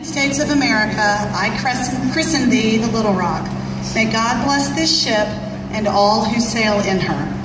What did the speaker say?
States of America, I christen thee the Little Rock. May God bless this ship and all who sail in her.